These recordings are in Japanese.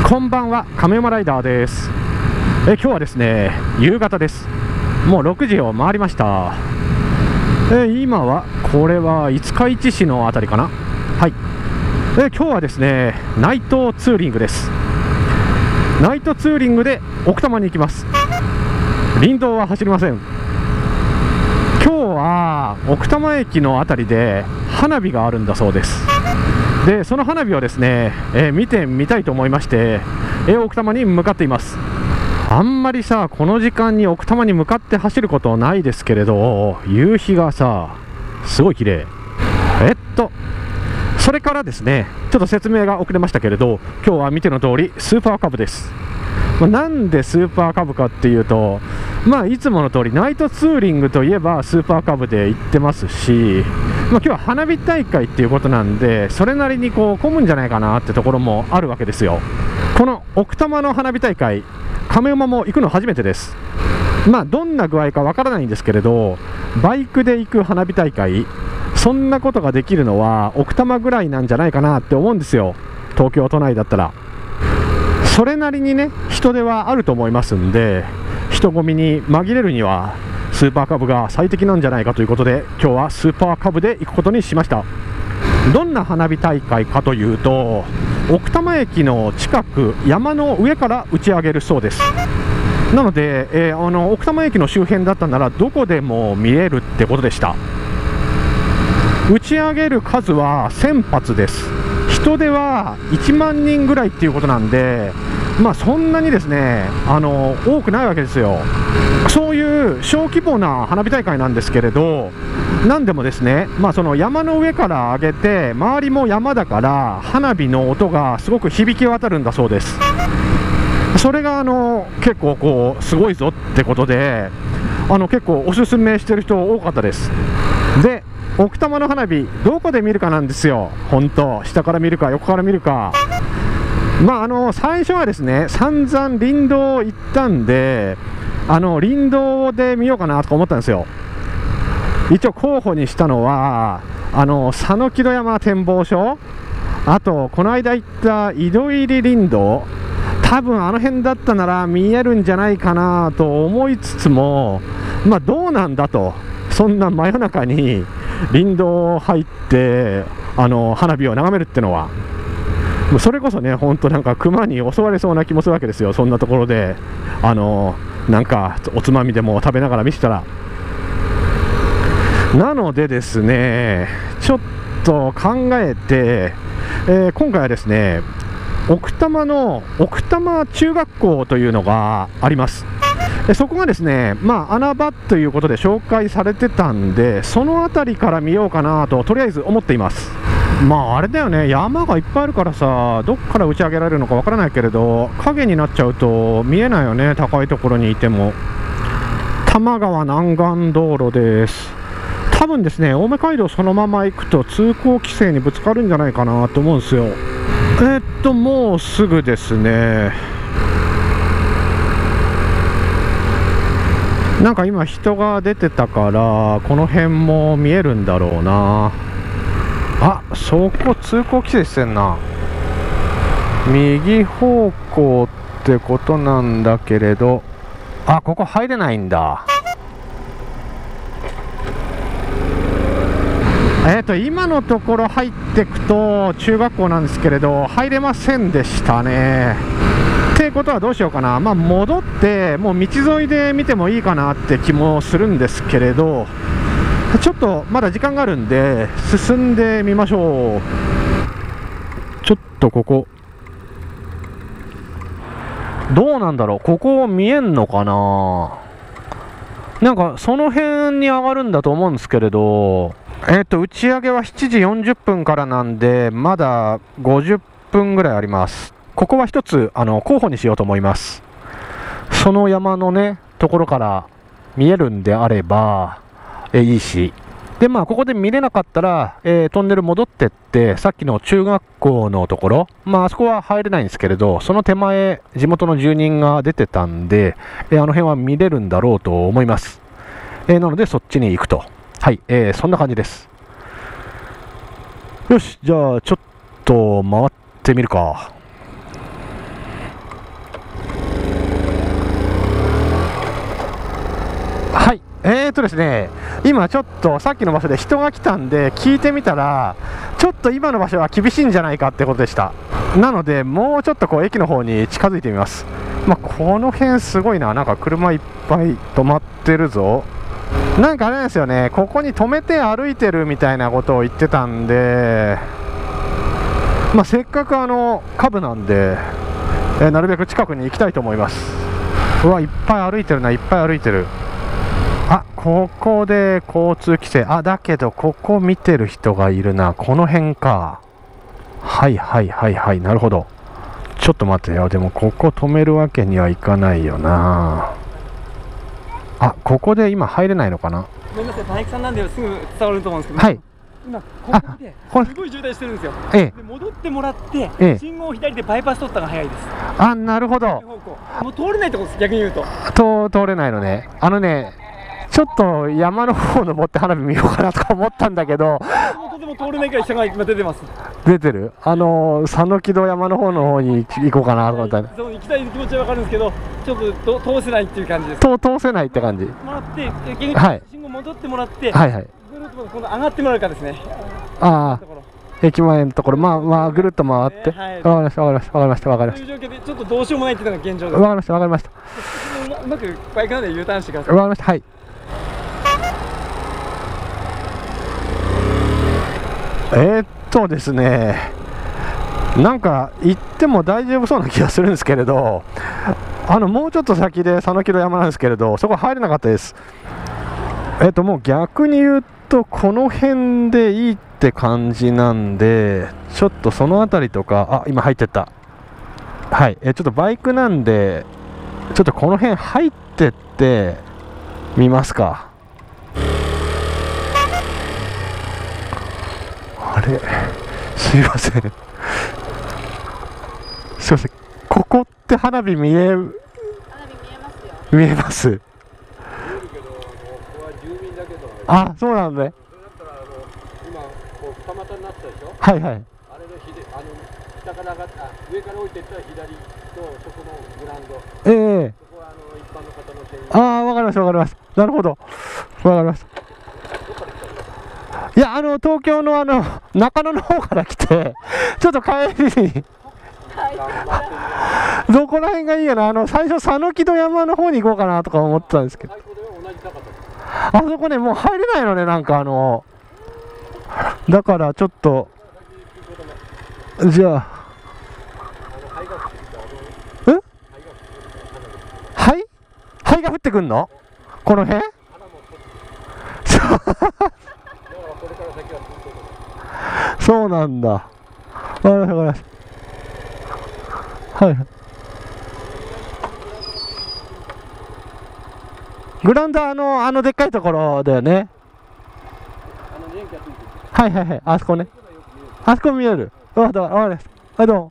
こんばんは、亀山ライダーです。今日はですね、夕方です。もう6時を回りました。今はこれは五日市市のあたりかな。はい。今日はですね、ナイトツーリングです。ナイトツーリングで奥多摩に行きます。林道は走りません。今日は奥多摩駅のあたりで花火があるんだそうです。でその花火をですね、見てみたいと思いまして、奥多摩に向かっています。あんまりさ、この時間に奥多摩に向かって走ることないですけれど、夕日がさ、すごい綺麗。それからですね、ちょっと説明が遅れましたけれど、今日は見ての通りスーパーカブです。なんでスーパーカブかっていうと、いつもの通りナイトツーリングといえばスーパーカブで行ってますし、今日は花火大会っていうことなんで、それなりに混むんじゃないかなってところもあるわけですよ。この奥多摩の花火大会、亀山も行くの初めてです。どんな具合かわからないんですけれど、バイクで行く花火大会、そんなことができるのは奥多摩ぐらいなんじゃないかなって思うんですよ。東京都内だったらそれなりにね、人手はあると思いますんで、人混みに紛れるにはスーパーカブが最適なんじゃないかということで、今日はスーパーカブで行くことにしました。どんな花火大会かというと、奥多摩駅の近く山の上から打ち上げるそうです。なので、奥多摩駅の周辺だったならどこでも見えるってことでした。打ち上げる数は1000発です。人手は1万人ぐらいっていうことなんで、そんなにですね、多くないわけですよ。そういう小規模な花火大会なんですけれど、なんでもですね、その山の上から上げて、周りも山だから花火の音がすごく響き渡るんだそうです。それが結構すごいぞってことで、結構おすすめしてる人多かったです。で奥多摩の花火、どこで見るかなんですよ。本当、下から見るか横から見るか。最初はですね、散々林道行ったんで、林道で見ようかなとか思ったんですよ。一応候補にしたのは佐野木戸山展望所、あとこの間行った井戸入林道、多分あの辺だったなら見えるんじゃないかなと思いつつも、どうなんだと、そんな真夜中に林道入って花火を眺めるってのは、それこそね、本当なんか熊に襲われそうな気もするわけですよ。そんなところでなんかおつまみでも食べながら見せたら。なのでですね、ちょっと考えて、今回はですね、奥多摩の奥多摩中学校というのがあります。そこがですね、穴場ということで紹介されてたんで、その辺りから見ようかなととりあえず思っています。あれだよね、山がいっぱいあるからさ、どっから打ち上げられるのかわからないけれど、影になっちゃうと見えないよね、高いところにいても。多摩川南岸道路です。多分ですね、青梅街道そのまま行くと通行規制にぶつかるんじゃないかなと思うんですよ。もうすぐですね。なんか今人が出てたから、この辺も見えるんだろうな。そこ通行規制してんな。右方向ってことなんだけれど、ここ入れないんだ。今のところ入ってくと中学校なんですけれど、入れませんでしたね。ってことはどうしようかな。戻ってもう道沿いで見てもいいかなって気もするんですけれど、ちょっとまだ時間があるんで進んでみましょう。ちょっとここどうなんだろう、ここ見えんのかな。なんかその辺に上がるんだと思うんですけれど、打ち上げは7時40分からなんで、まだ50分ぐらいあります。ここは一つ候補にしようと思います。その山のねところから見えるんであればいいし、でここで見れなかったら、トンネル戻ってってさっきの中学校のところ、あそこは入れないんですけれど、その手前地元の住人が出てたんで、あの辺は見れるんだろうと思います。なのでそっちに行くと。はい、そんな感じです。よし、じゃあちょっと回ってみるか。 はい、ですね、今ちょっとさっきの場所で人が来たんで聞いてみたら、ちょっと今の場所は厳しいんじゃないかってことでした。なのでもうちょっとこう駅の方に近づいてみます。この辺すごいな、なんか車いっぱい止まってるぞ。なんかあれなんですよね、ここに止めて歩いてるみたいなことを言ってたんで、せっかくカブなんで、なるべく近くに行きたいと思います。うわ、いっぱい歩いてるな、いっぱい歩いてる。あ、ここで交通規制。だけどここ見てる人がいるな。この辺か。はいはいはいはい、なるほど。ちょっと待ってよ、でもここ止めるわけにはいかないよな。ここで今入れないのかな。 ごめんなさい、バイクさんなんですぐ伝わると思うんですけど、 はい、 今ここですごい渋滞してるんですよ。で戻ってもらって、信号を左でバイパス取ったが早いです。 なるほど。 もう通れないところです、逆に言うと。 通れないのね。ちょっと山の方登って花火見ようかなとか思ったんだけど、 でも通れないから人が今出てます。 出てる。佐野木戸山の方に行こうかなと思ったら、 そう行きたい気持ちは分かるんですけど、ちょっと通せないっていう感じです。 通せないって感じ。 もらって、信号戻ってもらって、 はいはい。 ぐるっと今度上がってもらうかですね。 駅前のところ、ぐるっと回って。わかりましたわかりましたわかりましたわかりました。 そういう状況でちょっとどうしようもないっていうのが現状です。 わかりましたわかりました。 うまくバイクなんで U ターンしてください。 わかりました。はい。ですね、なんか行っても大丈夫そうな気がするんですけれど、もうちょっと先で佐野木戸山なんですけれど、そこ入れなかったです。もう逆に言うとこの辺でいいって感じなんで、ちょっとその辺りとか、今入ってった。はい、ちょっとバイクなんでちょっとこの辺入ってってみますか。あれ、すいませんすいません、ここって花火見えます。そうなんで、 今こう二股になったでしょ。 はいはい。 あれの下から上がった上から降りていったら左とそこのグラウンド。そこは一般の方の専用。 わかりましたわかりました。なるほど、わかりました。いや、東京の中野の方から来て、ちょっと帰りにどこら辺がいいかな。最初佐野木戸山の方に行こうかなとか思ってたんですけど、あそこね、もう入れないのね、なんかだからちょっと、じゃあ灰が降ってくんの、この辺そうなんだ。わかりました、わかりました。はい。グラウンドはでっかいところだよね。はいはいはい、あそこね。あそこ見える。わかりました。はい、どうも。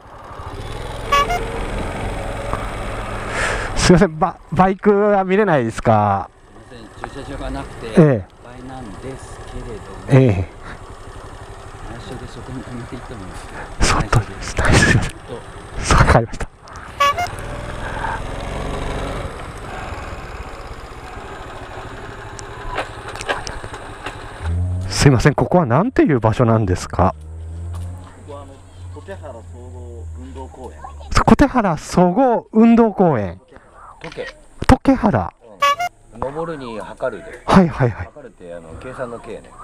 すいません、バイクは見れないですか。 駐車場がなくて、いっぱいなんですけれども。内緒でそこに止めていったもんですけど。 そうです。すみません。わかりました。すいません、ここはなんていう場所なんですか。 ここは砥原総合運動公園。 砥原総合運動公園。砥原。 登るに測るで。 はいはいはい。 測るって計算の計ね。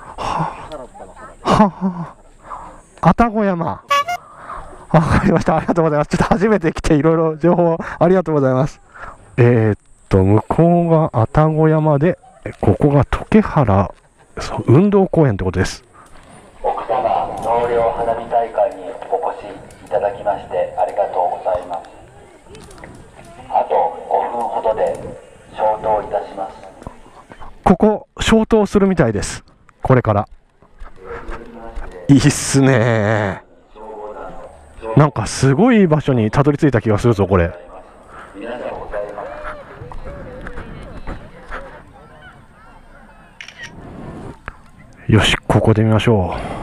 愛宕山。わかりました。ありがとうございます。ちょっと初めて来ていろいろ情報ありがとうございます。向こうが愛宕山で、ここが砥原運動公園ってことです。 奥様、納涼花火大会にお越しいただきましてありがとうございます。あと5分ほどで消灯いたします。 ここ消灯するみたいです。これからいいっすね。なんかすごい場所にたどり着いた気がするぞこれ。よし、ここで見ましょう。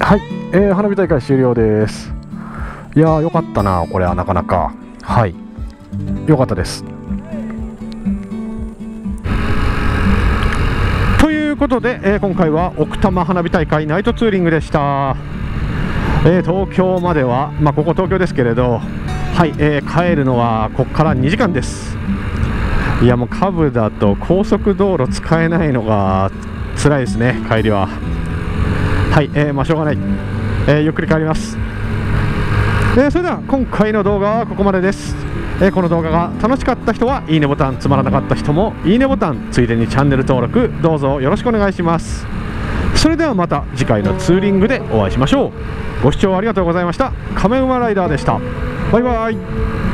はい、花火大会終了です。いやー、よかったな、これはなかなか。はい、よかったです。ということで、今回は奥多摩花火大会ナイトツーリングでした。東京までは、ここ東京ですけれど、はい、帰るのはここから2時間です。いや、もうカブだと高速道路使えないのが辛いですね、帰りは。はい、しょうがない、ゆっくり帰ります。それでは今回の動画はここまでです。この動画が楽しかった人はいいねボタン、つまらなかった人もいいねボタン、ついでにチャンネル登録どうぞよろしくお願いします。それではまた次回のツーリングでお会いしましょう。ご視聴ありがとうございました。亀馬ライダーでした。バイバイ。